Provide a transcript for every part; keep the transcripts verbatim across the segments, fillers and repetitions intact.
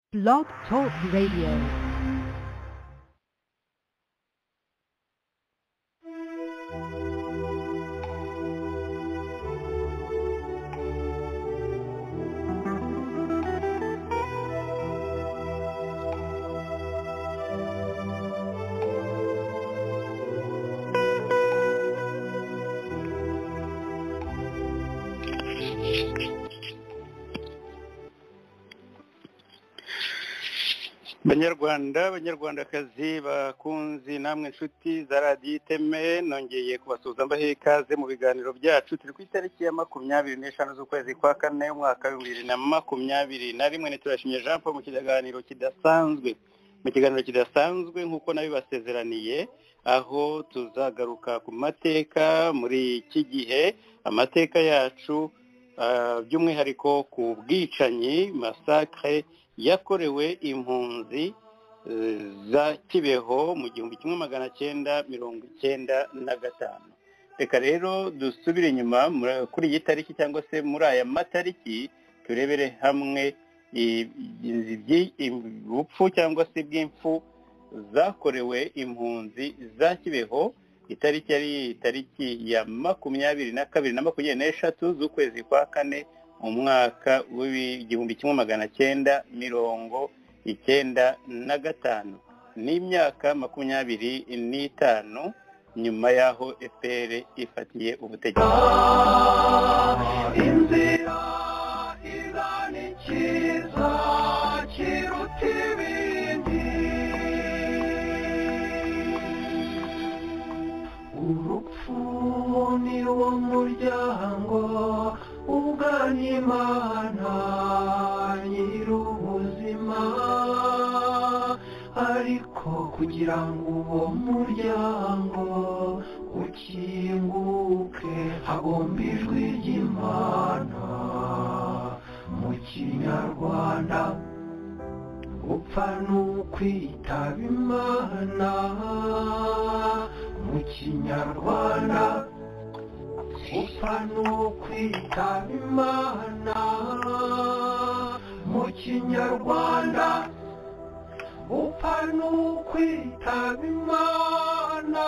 Blog Talk Radio. Banyarwanda banyarwandakazi bakunzi namwe inshuti za radiyo iteme nongeye kubasuhuza mbahe ikaze mu biganiro byacu. Turi ku itariki ya makumyabiri n'eshanu z'ukwezi kwa kane umwaka w'ibihumbi bibiri na makumyabiri na rimwe. Niturashimye Jean Paul mu kiganiro kidasanzwe mu kiganiro kidasanzwe nk'uko nabibasezeraniye, aho tuzagaruka ku mateka muri iki gihe, amateka yacu uh, by'umwihariko ku bwicanyi massacre yakorewe impunzi za Kibeho mu gihumbi kimwe magana cyenda mirongo icyenda na gatanu. Reka rero dusubire inyuma kuri iyi tariki cyangwa se muri aya matariki turebere hamwe ubupfu cyangwa se bw'imfu zakorewe impunzi za Kibeho. Itariki yari itariki ya makumyabiri na kabiri na makumyabiri n'eshatu z'ukwezi kwa kane umwaka w'igihumbi kimwe magana cyenda mirongo icyenda na gatanu. N'imyaka makumyabiri n'itanu nyuma y'aho F P R ifatiye ubutegetsi. Inzira izana ikiza kiruta ibindi, urupfu ni wo muryango ugana Imana nyir'ubuzima, ariko kugira ngo uwo muryango ukinguke hagomba ijwi ry'Imana. Mu Kinyarwanda upfa n'ukwitaba Imana, mu Kinyarwanda upfa n'ukwitaba Imana, mu Kinyarwanda upfa n'ukwitaba Imana.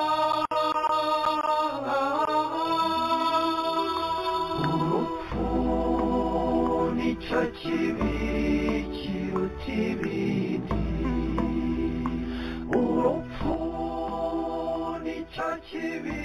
Urupfu nicyo kibi kiruta ibindi, urupfu nicyo kibi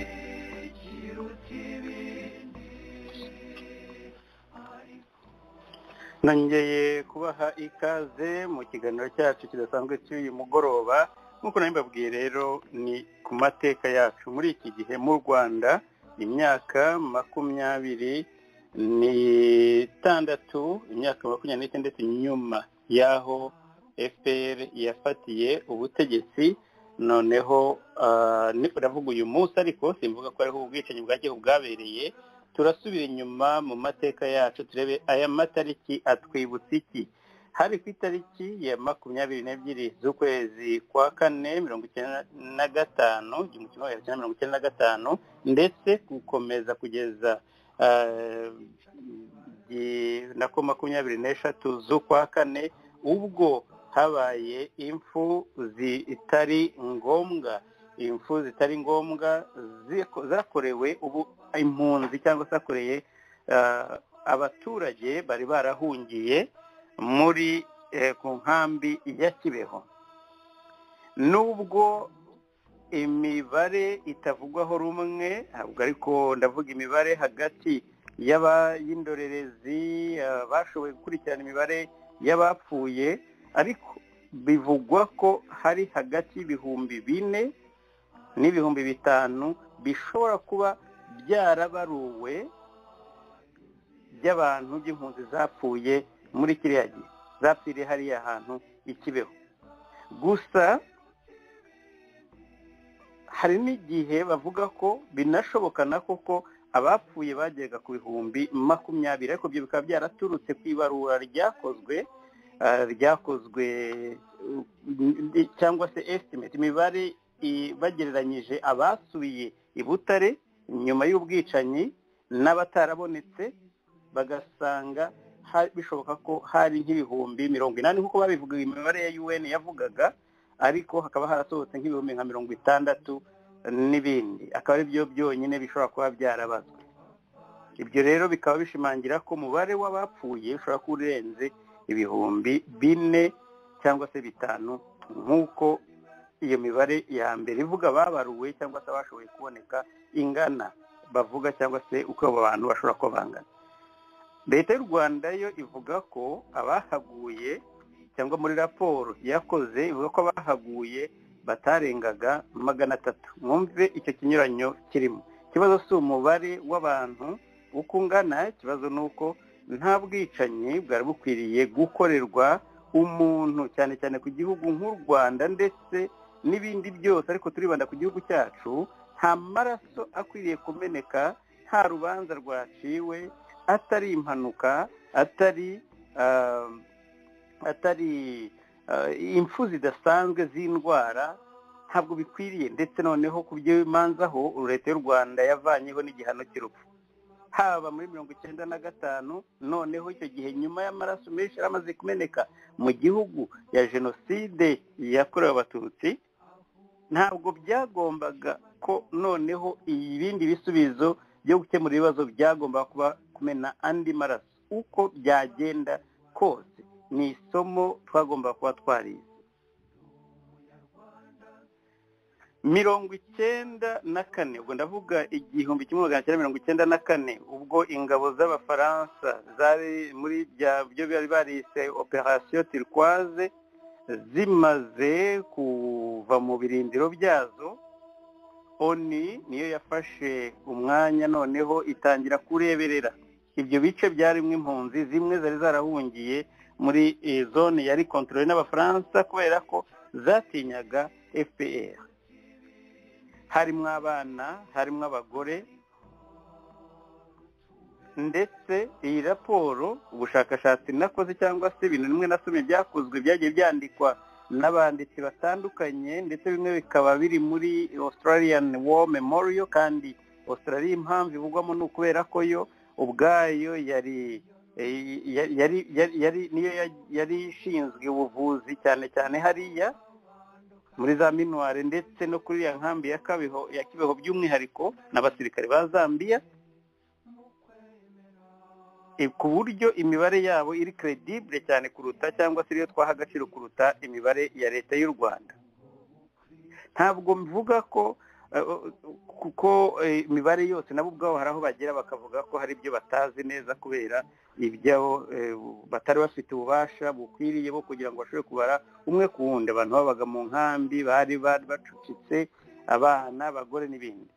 nongeye kubaha ikaze mu kiganiro cyacu kidasanzwe cy'uyu mugoroba. Nk'uko nabibabwiye rero, ni ku mateka yacu muri iki gihe mu Rwanda. Imyaka makumyabiri n'itandatu imyaka makumyabiri n'itandatu nyuma y'aho F P R yafatiye ubutegetsi. Noneho ndavuga uyu munsi, ariko simvuga ko ariho ubwicanyi bwagiye bwabereye. Turasubira inyuma mu mateka yacu turebe aya matariki atwibutsa iki. Hari ku itariki ya makumyabiri n'ebyiri z'ukwezi kwa kane mirongo icyenda na gatanu igihumbi kimwe magana cyenda mirongo icyenda na gatanu, ndetse gukomeza kugeza nako makumyabiri n'eshatu z'ukwa kane, ubwo habaye impfu zitari ngombwa impfu zitari ngombwa zakorewe ubu impunzi cyangwa se zakoreye abaturage bari barahungiye muri ku nkambi ya Kibeho. Nubwo imibare itavugwaho rumwe, ntabwo ariko ndavuga imibare hagati y'indorerezi bashoboye gukurikirana imibare y'abapfuye, ariko bivugwa ko hari hagati y'ibihumbi bine n'ibihumbi bitanu bishobora kuba byarabaruwe by'abantu by'impunzi zapfuye muri kiriya gihe, zapfiriye hariya hantu i Kibeho. Gusa hari n'igihe bavuga ko binashoboka na koko abapfuye bageraga ku bihumbi makumyabiri, ariko ibyo bikaba byaraturutse ku ibarura ryakozwe ryakozwe cyangwa se estimate, imibare bagereranyije abasubiye i Butare nyuma y'ubwicanyi n'abatarabonetse, bagasanga bishoboka ko hari nk'ibihumbi mirongo inani nk'uko babivuga imibare ya U N yavugaga, ariko hakaba harasohotse nk'ibihumbi nka mirongo itandatu n'ibindi, akaba ari byo byonyine bishobora kuba byarabazwe. Ibyo rero bikaba bishimangira ko umubare w'abapfuye ushobora kuba urenze ibihumbi bine cyangwa se bitanu nk'uko iyo mibare ya mbere ivuga babaruwe cyangwa se bashoboye kuboneka ingana bavuga, cyangwa se uko abo bantu bashobora kuba bangana. Leta y'u Rwanda yo ivuga ko abahaguye cyangwa muri raporo yakoze ivuga ko abahaguye batarengaga magana atatu. Mwumve icyo kinyuranyo kirimo. Ikibazo si umubare w'abantu uko ungana, ikibazo ni uko nta bwicanyi bwari bukwiriye gukorerwa umuntu, cyane cyane ku gihugu nk'u Rwanda ndetse n'ibindi byose, ariko turibanda ku gihugu cyacu. Nta maraso akwiriye kumeneka, nta rubanza rwaciwe, atari impanuka, atari uh, atari uh, impfu zidasanzwe z'indwara, ntabwo bikwiriye. Ndetse noneho ku byo bimanzaho Leta y'u Rwanda yavanyeho n'igihano cy'urupfu, haba muri mirongo icyenda na gatanu. Noneho icyo gihe nyuma y'amaraso menshi yaramaze kumeneka mu gihugu ya jenoside yakorewe Abatutsi, ntabwo byagombaga ko noneho ibindi bisubizo byo gukemura ibibazo byagomba kuba kumena andi maraso. Uko byagenda kose ni isomo twagomba kuba twarize. mirongo icyenda na kane, ubwo ndavuga igihumbi kimwe magana cyenda mirongo icyenda na kane, ubwo ingabo z'Abafaransa zari muri byo bari barise Operation Turquoise zimaze kuva mu birindiro byazo, ONU niyo yafashe umwanya noneho itangira kureberera ibyo bice byarimo impunzi. Zimwe zari zarahungiye muri zone yari kontrole n'Abafaransa kubera ko zatinyaga F P R. Harimo abana, harimo abagore, ndetse iyi raporo ubushakashatsi nakoze cyangwa se ibintu bimwe nasomye byakozwe byagiye byandikwa n'abanditsi batandukanye, ndetse bimwe bikaba biri muri Australian War Memorial. Kandi Australia impamvu ivugwamo ni ukubera ko yo ubwayo yari yari yari niyo yari ishinzwe ubuvuzi cyane cyane hariya muri za Minuare, ndetse no kuri ya nkambi ya Kabiho ya Kibeho by'umwihariko n'abasirikare ba Zambia, ku buryo imibare yabo iri credible cyane kuruta cyangwa se iyo twaha agaciro kuruta imibare ya Leta y'u Rwanda. Ntabwo mvuga ko kuko imibare yose nabo ubwabo hari aho bagera bakavuga ko hari ibyo batazi neza kubera ibyo batari bafite ububasha bukwiriye bo kugira ngo bashobore kubara umwe ku wundi. Abantu babaga mu nkambi bari bacucitse, abana, abagore n'ibindi.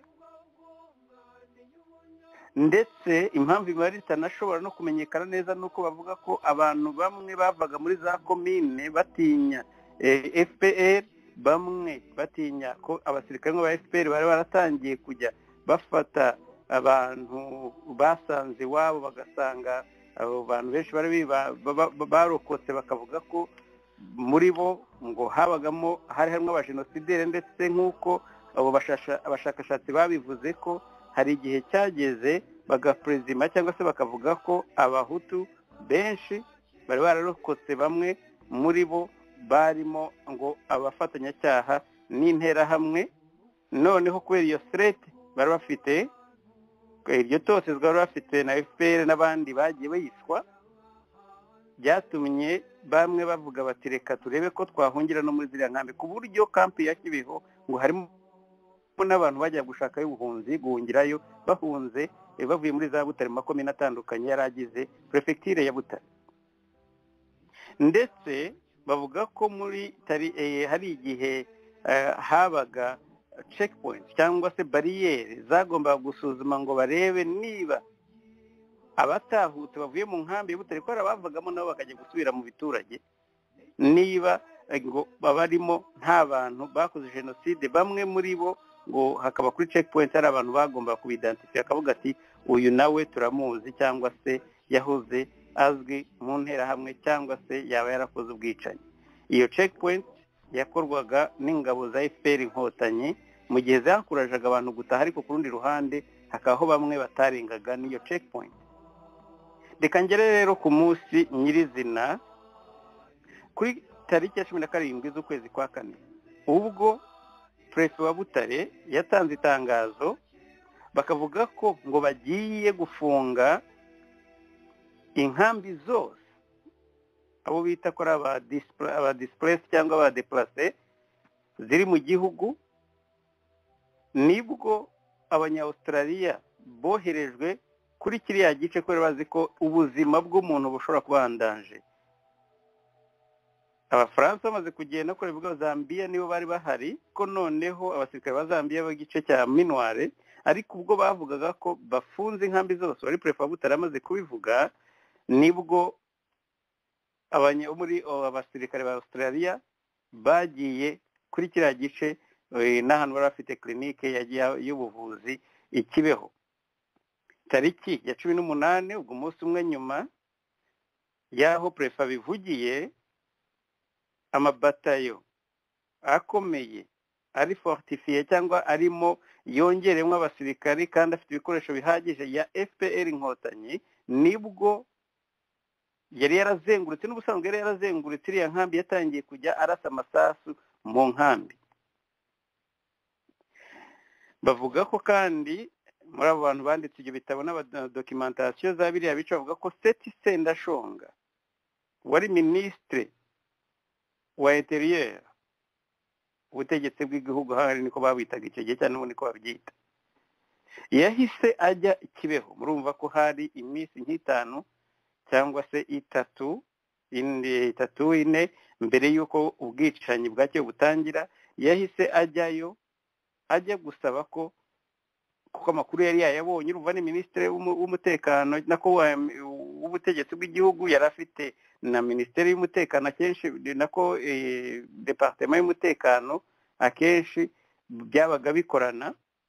Ndetse impamvu imibare itanashobora no kumenyekana neza nuko bavuga ko abantu bamwe bavaga muri za komine batinya F P R, bamwe batinya ko abasirikare ba F P R bari baratangiye kujya bafata abantu basanze iwabo, bagasanga abo bantu benshi bari barokotse, bakavuga ko muri bo ngo habagamo hari harimo abajenosideri, ndetse nk'uko abo abashakashatsi babivuze ko hari igihe cyageze bagaprezima cyangwa se bakavuga ko Abahutu benshi bari bararokotse, bamwe muri bo barimo ngo abafatanyacyaha n'interahamwe. Noneho kubera iyo threat bari bafite, iryo totezwa bari bafite na F P R n'abandi bagiye bayishwa, byatumye bamwe bavuga bati reka turebe ko twahungira no muri ziriya nkambi, ku buryo kampi ya Kibeho ngo harimo n'abantu bajya gushaka y'ubuhunzi guhungirayo bahunze bavuye muri za Butare makomine atandukanye yaragize prefecture ya Butare. Ndetse bavuga ko muri tari hari igihe habaga checkpoint cyangwa se barriere zagomba gusuzuma ngo barebe niba abatahutse bavuye mu nkambi ya Butare ko abavagamo nabo bakajya gusubira mu biturage, niba ngo babarimo nta bantu bakoze jenoside. Bamwe muri bo ngo hakaba kuri checkpoint hari abantu bagomba kubidentify, akavuga ati uyu nawe turamuzi cyangwa se yahoze azwi mu nterahamwe cyangwa se yaba yarakoze ubwicanyi. Iyo checkpoint yakorwaga n'ingabo za F P R Inkotanyi mu gihe zakurajaga abantu gutaha, ariko ku rundi ruhande hakaho bamwe batarengaga n'iyo checkpoint. reka ngere rero ku munsi nyirizina kuri tariki ya cumi na karindwi z'ukwezi kwa kane ubwo Prefe wa Butare yatanze itangazo bakavuga ko ngo bagiye gufunga inkambi zose abo bita ko aba aba displace cyangwa aba deplace ziri mu gihugu. Nibwo abanya-Australia boherejwe kuri kiriya gice ko bazi ko ubuzima bw'umuntu bushobora kubandanje. Abafaransa bamaze kugenda ko bivuga Zambia nibo bari bahari ko noneho abasirikare ba Zambia b'igice cya Minware, ariko ubwo bavugaga ko bafunze inkambi zose wari Prefe wa Butare amaze kubivuga, nibwo abanya muri abasirikare ba Australia bagiye kuri kiriya gice n'ahantu bari bafite clinique y'ubuvuzi ikibeho. Tariki ya cumi n'umunani ubwo umunsi umwe nyuma yaho Prefe abivugiye, amabatayo akomeye ari fortifiye cyangwa arimo yongeremo abasirikari kandi afite ibikoresho bihagije ya F P R Inkotanyi, nibwo yari yarazengurutse n'ubusanzwe yari yarazengurutse iriya nkambi yatangiye kujya arasa amasasu mu nkambi. Bavuga ko kandi muri abo bantu banditse ibyo bitabo n'abadokimentasiyo za biriya bice bavuga ko Seti Sendashonga wari minisitiri wa interieur ubutegetsi bw'igihugu hari niko babitaga icyo gihe cyane n'ubu niko babyita, yahise ajya Kibeho. Murumva ko hari iminsi nk'itanu cyangwa se itatu ine itatu ine mbere y'uko ubwicanyi bwacyo butangira, yahise ajyayo ajya gusaba ko kuko amakuru yari yayabonye. Urumva ni minisitiri w'umutekano nako w'ubutegetsi bw'igihugu, yari afite na minisiteri y'umutekano akenshi nako e, departement y'umutekano akenshi byabaga bikorana,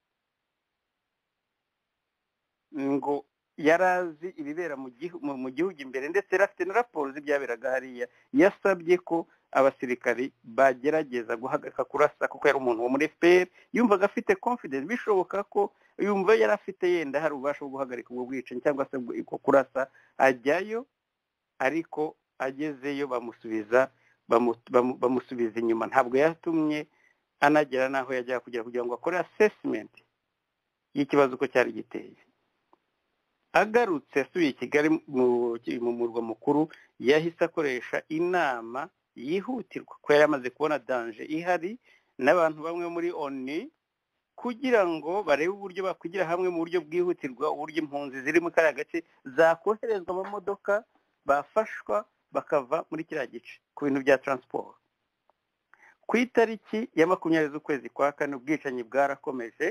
ngo yarazi ibibera mu gihugu mu gihugu imbere ndetse yarafite na raporo z'ibyaberaga hariya. Yasabye ko abasirikari bagerageza guhagarika kurasa kuko yari umuntu wo muri F P R, yumvaga afite confidence bishoboka ko yumva yari afite yenda hari ubasha bwo guhagarika ubwo bwicanyi cyangwa se uko kurasa. Ajyayo ariko agezeyo bamusubiza bamusubiza inyuma, ntabwo yatumye anagera naho yajya kugira kugira ngo akore assessment y'ikibazo ko cyari giteye. Agarutse asubiye Kigali mu murwa mukuru, yahise akoresha inama yihutirwa ko yari amaze kubona danger ihari n'abantu bamwe muri O N U kugira ngo barebe uburyo bakwigira hamwe mu buryo bwihutirwa uburyo impunzi ziri mu kariya gace zakoherezwa mu modoka bafashwa bakava muri kiriya gice ku bintu bya transport. Ku itariki ya makumyabiri z'ukwezi kwa kane ubwicanyi bwarakomeje,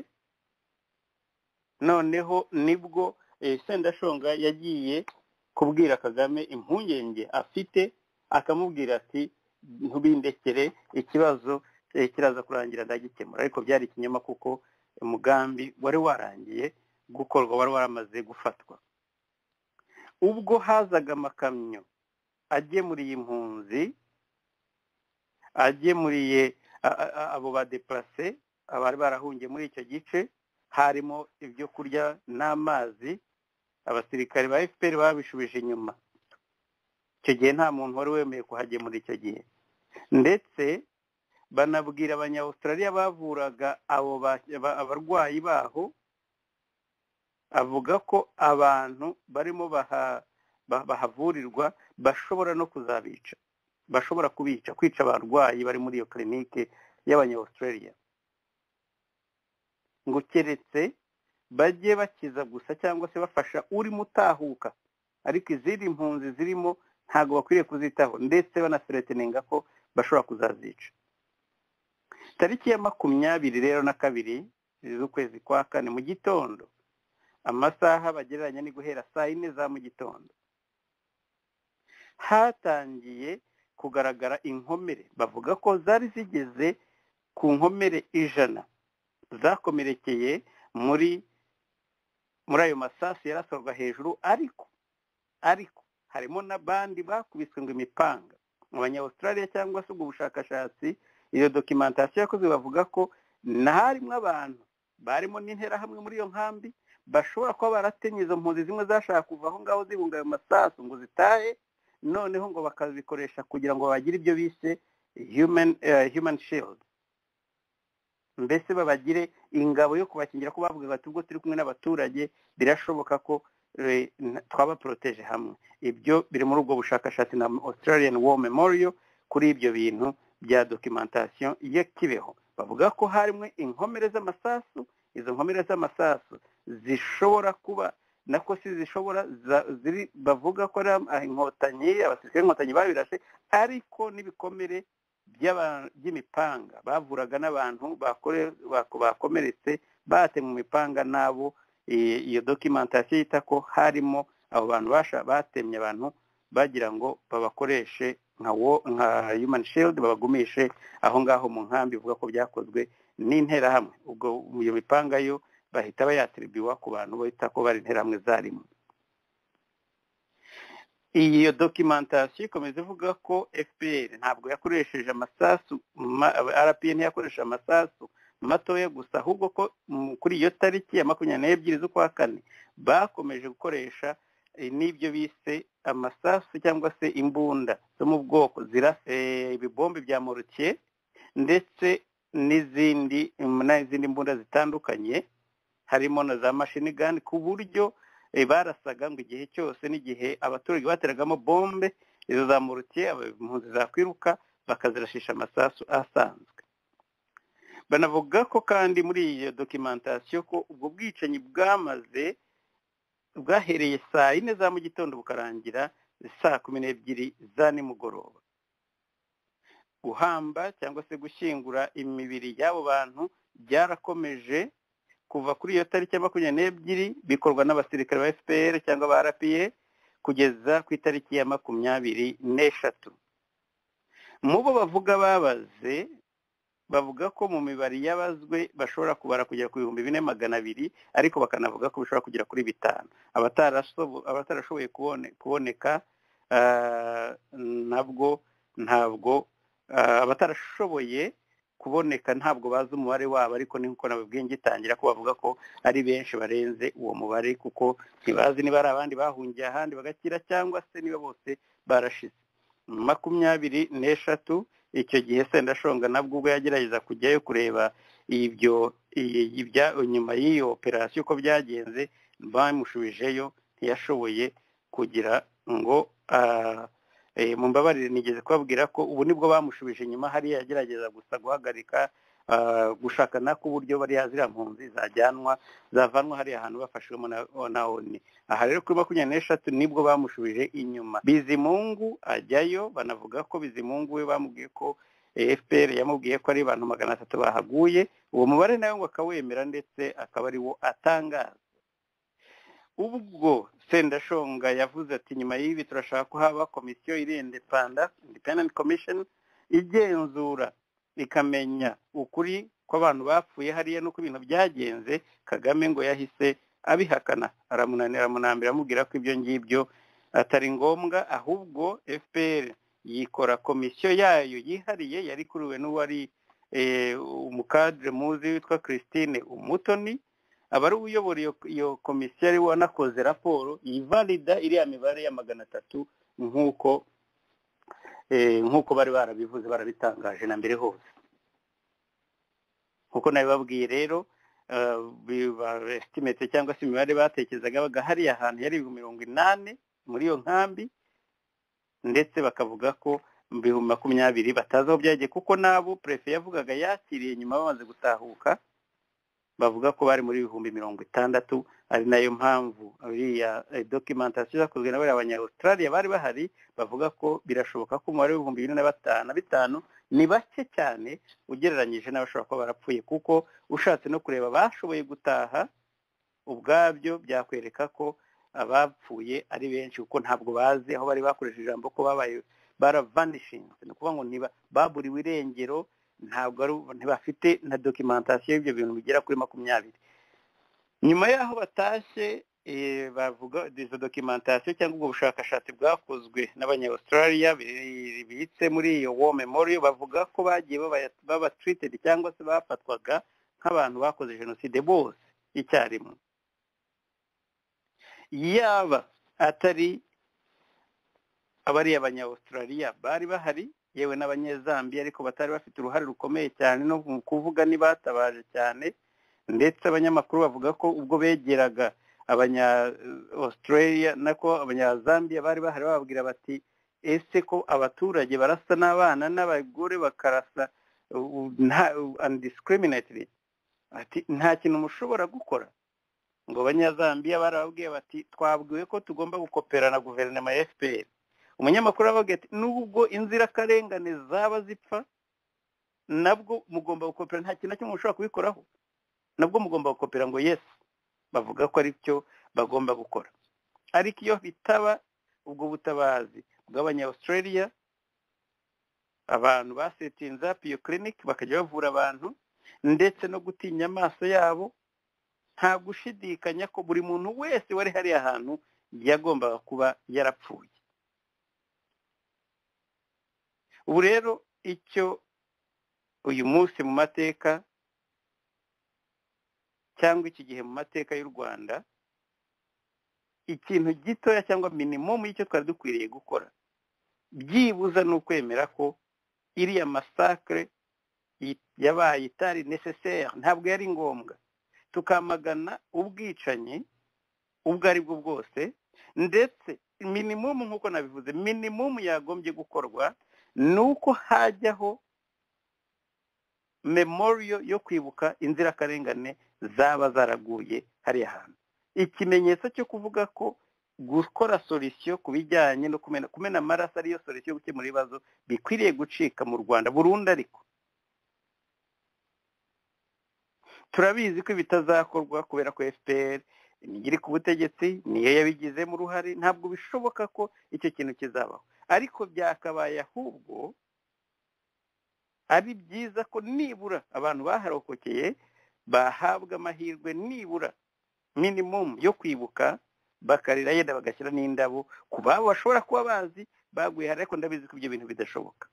noneho nibwo eh, Sendashonga yagiye kubwira Kagame impungenge afite, akamubwira ati ntubindekere ikibazo eh, kiraza kurangira ndagikemura. Ariko byari ikinyoma kuko umugambi wari warangiye gukorwa, wari waramaze gufatwa. Ubwo hazaga amakamyo agemuriye impunzi, agemuriye abo badeplace abari barahungiye muri icyo gice, harimo ibyo kurya n'amazi, abasirikare ba F P R babishubije inyuma. Icyo gihe nta muntu wari wemeye kuhagemura icyo gihe, ndetse banabwira abanya-Australia bavuraga abo abarwayi baho, avuga ko abantu barimo bahavurirwa bashobora no kuzabica, bashobora kubica kwica abarwayi bari muri iyo clinique y'abanya-Australia, ngo keretse bajye bakiza gusa cyangwa se bafasha uri mutahuka, ariko izindi impunzi zirimo ntago bakwiriye kuzitaho, ndetse banasreteninga ko bashobora kuzazica. Tariki ya makumyabiri rero na kabiri z'ukwezi kwa kane mu gitondo, amasaha bagereranya ni guhera saa ine za mu gitondo, hatangiye kugaragara inkomere. Bavuga ko zari zigeze ku nkomere ijana zakomerekeye muri muri ayo masasu yarasorwa hejuru, ariko ariko harimo n'abandi bakubiswe ngo imipanga. Abanya-Australia cyangwa se ubwo bushakashatsi, iyo documentation yakozwe bavuga ko naharimo abantu barimo n'intera hamwe muri iyo nkambi, bashobora kuba baratemye izo mpunzi zimwe zashaka kuva aho ngaho zibunga ayo masasu ngo zitahe noneho ngo bakabikoresha kugira ngo bagire ibyo bise human uh, human shield, mbese babagire ingabo yo kubakingira ko bavuga bati ubwo turi kumwe n'abaturage birashoboka ko e, twaba protege hamwe. Ibyo biri muri ubwo bushakashatsi na Australian War Memorial kuri ibyo bintu bya documentation ya Kibeho. Bavuga ko harimo inkomere z'amasasu, izo nkomere z'amasasu zishobora kuba nako si zishobora ziri bavuga ko ari inkotanyi, abasirikare inkotanyi babirashe, ariko n'ibikomere by'imipanga bavuraga n'abantu bakomeretse bate mu mipanga nabo. Iyo documentation yita ko harimo abo bantu basha batemye abantu bagira ngo babakoreshe nka nka human shield, babagumishe aho ngaho mu nkambi. Ivuga ko byakozwe n'intera hamwe, ubwo iyo mipanga yo bahita bayatribiwa ku bantu bahita ko bari intera hamwe zarimo. Iyo documentation ikomeza ivuga ko F P R ntabwo yakoresheje amasasu, R P N yakoresheje amasasu matoya gusa, ahubwo ko kuri iyo tariki ya makumyabiri n'ebyiri z'ukwa kane bakomeje gukoresha n'ibyo bise amasasu cyangwa se imbunda zo mu bwoko zirase ibibombe bya mortier ndetse n'izindi n'izindi mbunda zitandukanye, harimo na za machine gun, ku buryo barasaga ngo igihe cyose n'igihe abaturage bateragamo bombe izo za mortier impunzi zakwiruka bakazirashisha amasasu asanzwe. Banavuga ko kandi muri iyo documentation ko ubwo bwicanyi bwamaze bwahereye saa yine za mu gitondo bukarangira saa kumi n'ebyiri za nimugoroba. Guhamba cyangwa se gushyingura imibiri y'abo bantu byarakomeje kuva kuri iyo tariki ya makumyabiri n'ebyiri, bikorwa n'abasirikare ba F P R cyangwa ba R P A kugeza ku itariki ya makumyabiri n'eshatu. Mu bo bavuga babaze bavuga ko mu mibare yabazwe bashobora kubara kugera ku bihumbi bine magana abiri, ariko bakanavuga ko bishobora kugera kuri bitanu. Abatarashoboye kuboneka nabwo ntabwo abatarashoboye kuboneka ntabwo bazi umubare wabo, ariko niko nababwiye ngitangira ko bavuga ko ari benshi barenze uwo mubare, kuko ntibazi niba ari abandi bahungiye ahandi bagakira cyangwa se niba bose barashize. makumyabiri n'eshatu icyo gihe Sendashonga nabwo ubwo yagerageza kujyayo kureba ibyo ibya nyuma y'iyo operation uko byagenze, bamushubijeyo ntiyashoboye kugira ngo mu mbabarire nigeze kubabwira ko ubu nibwo bamushubije nyuma hari yagerageza gusa guhagarika gushaka nako uburyo bari yazira mpunzi zajyanwa zavanwa hari ahantu bafashwemo na ONU. Aha rero kuri makumyabiri n'eshatu nibwo bamushubije inyuma. Bizimungu ajyayo, banavuga ko Bizimungu we bamubwiye ko F P R yamubwiye ko ari abantu magana atatu bahaguye, uwo mubare nawe ngo akawemera ndetse akaba ari wo atangaza. Ubwo Sendashonga yavuze ati nyuma y'ibi turashaka ko haba komisiyo iri independent independent commission igenzura ikamenya ukuri ko abantu bapfuye hariya nuko ibintu byagenze. Kagame ngo yahise abihakana, aramunanira munambira amubwira ko ibyo ngibyo atari ngombwa, ahubwo F P R yikora komisiyo yayo yihariye yari kuriwe n'uwari umukadre muzi witwa Christine Umutoni, abari uyobora iyo komisiyo ari wanakoze raporo ivalida iriya mibare ya magana atatu nk'uko nk'uko bari barabivuze barabitangaje na mbere hose. Nkuko nabibabwiye rero estimate cyangwa se imibare batekerezaga baga hariya ahantu yari mirongo inani muri iyo nkambi, ndetse bakavuga ko mu bihumbi makumyabiri batazi aho byagiye, kuko nabo prefe yavugaga yakiriye nyuma bamaze gutahuka bavuga ko bari muri ibihumbi mirongo itandatu. Ari nayo mpamvu iriya documentation zakozwe n'abari abanya-Australia bari bahari bavuga ko birashoboka ko umubare w'ibihumbi bine na bitanu ni bake cyane ugereranyije n'abashobora kuba barapfuye, kuko ushatse no kureba bashoboye gutaha ubwabyo byakwereka ko abapfuye ari benshi, kuko ntabwo bazi aho bari bakoresheje ijambo ko babaye baravanishing, ni ukuvuga ngo niba baburiwe irengero, ntabwo ntibafite na documentation y'ibyo bintu bigera kuri makumyabiri. Nyuma yaho batashye bavuga izo documentation cyangwa ubwo bushakashatsi bwakozwe n'abanya-Australia bibitse muri iyo War Memorial, bavuga ko bagiye baba treated cyangwa se bafatwaga nk'abantu bakoze jenoside bose icyarimwe. yaba atari abari abanya-Australia bari bahari yewe n'abanyezambiya ariko batari bafite uruhare rukomeye cyane no mu kuvuga nibatabaje cyane, ndetse abanyamakuru bavuga ko ubwo begeraga abanya-Australia nako abanya-Zambia bari bahari bababwira bati ese ko abaturage barasa n'abana n'abagore bakarasa undiscriminately, ati nta kintu mushobora gukora. Ngo abanya-Zambia barababwiye bati twabwiwe ko tugomba gukopera na guverinoma ya F P R. Umunyamakuru aravuga ati nubwo inzirakarengane zaba zipfa nabwo mugomba gukopera, nta kintu kimwe mushobora kubikoraho, nabwo mugomba gukopera. Ngo yes, bavuga ko ari cyo bagomba gukora. Ariko iyo bitaba ubwo butabazi bw'abanya-Australia, abantu basetinze up iyo clinic bakajya bavura abantu ndetse no gutinya amaso yabo, nta gushidikanya ko buri muntu wese wari hari ahantu yagombaga kuba yarapfuye. Ubu rero icyo uyu munsi mu mateka cyangwa iki gihe mu mateka y'u Rwanda, ikintu gitoya cyangwa minimum y'icyo twari dukwiriye gukora byibuza ni ukwemera ko iriya massacre yabaye itari necessaire, ntabwo yari ngombwa, tukamagana ubwicanyi ubwo ari bwo bwose, ndetse minimum nk'uko nabivuze, minimum yagombye gukorwa nuko hajyaho memorial yo kwibuka inzirakarengane zaba zaraguye hariya hantu, ikimenyetso cyo kuvuga ko gukora solution ku bijyanye no kumena kumena amaraso ariyo solution yo gukemura ibibazo bikwiriye gucika mu Rwanda burundu. Ariko turabizi ko bitazakorwa kubera ko F P R imigiri ku butegetsi niyo yabigizemo uruhare, ntabwo bishoboka ko icyo kintu kizabaho. Ariko byakabaye ahubwo ari byiza ko nibura abantu baharokokeye bahabwa amahirwe nibura minimum yo kwibuka, bakarira yenda bagashyira n'indabo ku babo bashobora kuba bazi baguye hari, ariko ndabizi ko ibyo bintu bidashoboka.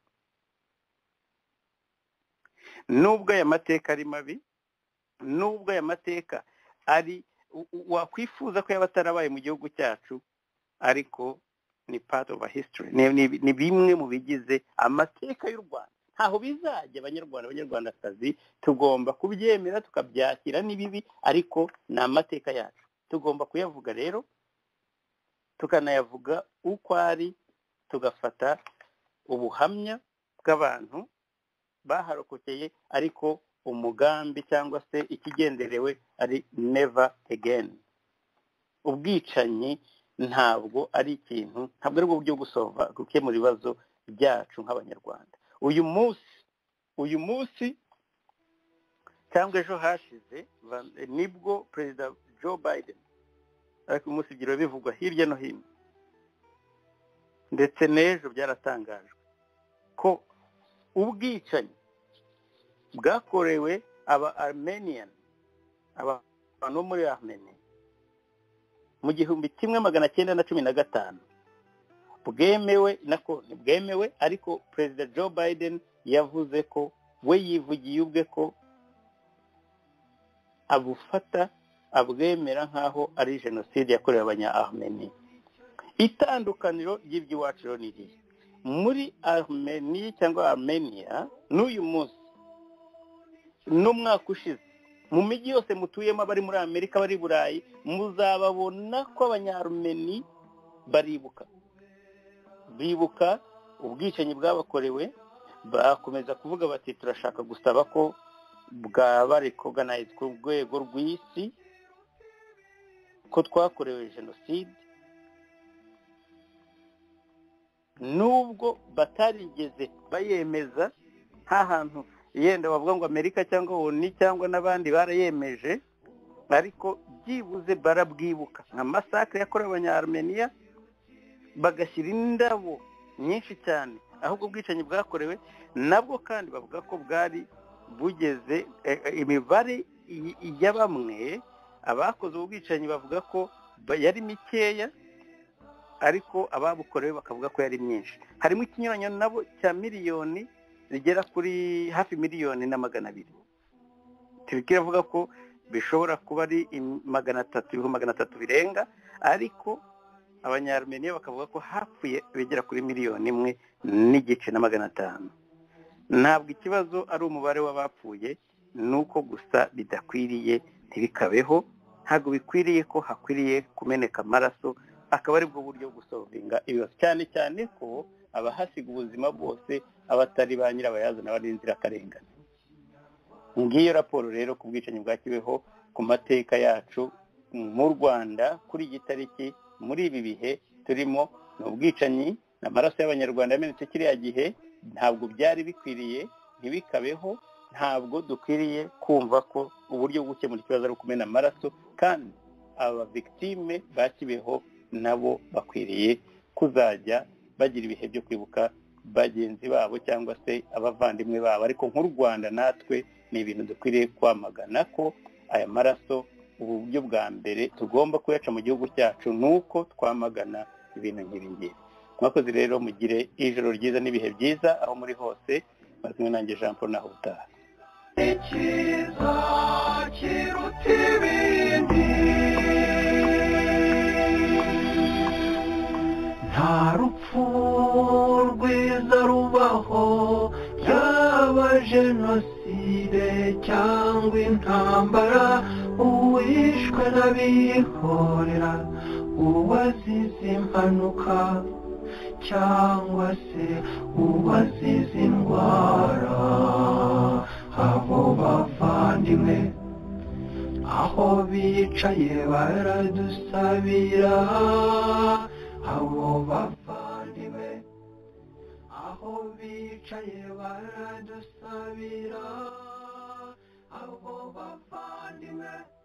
Nubwo aya mateka ari mabi, nubwo aya mateka ari wakwifuza ko yaba atarabaye mu gihugu cyacu, ariko ni part of a history, ni bimwe mu bigize amateka y'u Rwanda. Ntaho bizajya abanyarwanda abanyarwandakazi tugomba kubyemera tukabyakira n'ibibi, ariko ni amateka yacu, tugomba kuyavuga rero tukanayavuga uko ari, tugafata ubuhamya bw'abantu baharokokeye, ariko umugambi cyangwa se ikigenderewe ari never again. Ubwicanyi ntabwo ari ikintu, ntabwo ari uburyo gusova gukemura ibibazo byacu nk'abanyarwanda. Uyu munsi uyu munsi cyangwa ejo hashize nibwo Perezida Joe Biden, ariko umunsi biro bivugwa hirya no hino ndetse n'ejo byaratangajwe ko ubwicanyi bwakorewe aba Armenian, abantu bo muri Armenia mu gihumbi kimwe magana cyenda na cumi na gatanu bwemewe nako bwemewe, ariko Perezida Joe Biden yavuze ko we yivugiye ubwe ko abufata abwemera nkaho ari jenoside yakorewe abanya Armenia. Itandukaniro ry'iby'iwacu rero ni muri Armenia cyangwa Armenia n'uyu munsi n'umwaka ushize mu mijyi yose mutuyemo abari muri Amerika bari Burayi muzababona ko abanya-Armenia baribuka bibuka ubwicanyi bwabakorewe, bakomeza kuvuga bati turashaka gusaba ko bwaba recognized ku rwego rw'isi ko twakorewe jenoside, nubwo batarigeze bayemeza nta hantu yenda bavuga ngo Amerika cyangwa ONU cyangwa n'abandi barayemeje, ariko byibuze barabwibuka nka massacre yakorewe abanya-Armenia, bagashyira indabo nyinshi cyane ahubwo ubwicanyi bwakorewe nabwo, kandi bavuga ko bwari bugeze imibare ya bamwe abakoze ubwicanyi bavuga ko yari mikeya, ariko ababukorewe bakavuga ko yari myinshi. Harimo ikinyuranyo nabo cya miliyoni zigera kuri hafi miliyoni na magana abiri. Tubikira avuga ko bishobora kuba ari magana atatu ibihumbi magana atatu birenga, ariko abanyarumeniya bakavuga ko hapfuye bigera kuri miliyoni imwe n'igice na magana atanu. Ntabwo ikibazo ari umubare w'abapfuye, ni uko gusa bidakwiriye ntibikabeho. Ntabwo bikwiriye ko hakwiriye kumeneka amaraso, akaba ari bwo buryo gusolvinga ibibazo, cyane cyane ko abahasiga ubuzima bwose abatari ba nyirabayazana bari inzirakarengane. Ngiyo raporo rero ku bwicanyi bwakiweho ku mateka yacu mu Rwanda kuri iyi tariki, muri ibi bihe turimo. Ni ubwicanyi n'amaraso y'abanyarwanda yamenetse kiriya gihe, ntabwo byari bikwiriye, ntibikabeho. Ntabwo dukwiriye kumva ko uburyo bwo gukemura ikibazo ari ukumena amaraso, kandi aba victime bakibeho nabo bakwiriye kuzajya bagira ibihe byo kwibuka bagenzi babo cyangwa se abavandimwe babo. Ariko nk'u Rwanda natwe ni ibintu dukwiriye kwamagana ko aya maraso ubu buryo bwa mbere tugomba kuyaca mu gihugu cyacu, nuko twamagana ibintu nk'ibi ngibi. Mwakoze rero, mugire ijoro ryiza n'ibihe byiza aho muri hose. Mazimwe nanjye Jean Paul naho utaha. Ikiza kiruta ibindi, nta rupfu rwiza rubaho, yaba jenoside cyangwa intambara, uwishwe n'abihorera, uwazize impanuka cyangwa se uwazize indwara. Abo bavandimwe aho bicaye baradusabira, abo bavandimwe aho bicaye baradusabira, abo bavandimwe